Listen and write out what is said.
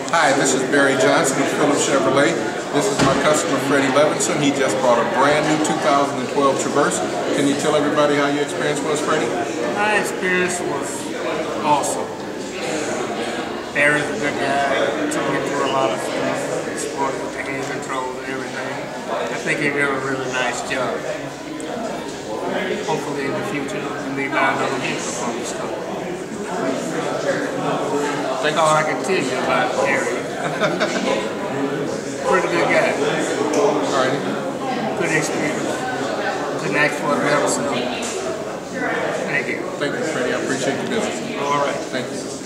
Hi, this is Barry Johnson with Phillips Chevrolet. This is my customer Freddie Levinson. He just bought a brand new 2012 Traverse. Can you tell everybody how your experience was, Freddie? My experience was awesome. Barry's a good guy. Took me through a lot of stuff. Supported with the hand controls and everything. I think he did a really nice job. Hopefully in the future we may buy another vehicle from the store. That's all I can tell you about Barry. Pretty good guy. Alrighty. Good experience. Couldn't ask for a better solution. Thank you. Thank you, Freddie. I appreciate the business. All right. Thank you.